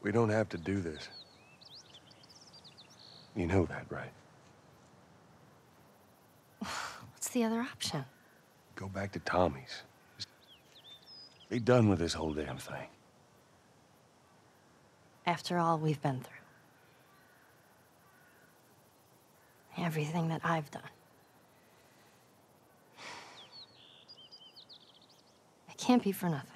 We don't have to do this. You know that, right? What's the other option? Go back to Tommy's. Just be done with this whole damn thing. After all we've been through. Everything that I've done. It can't be for nothing.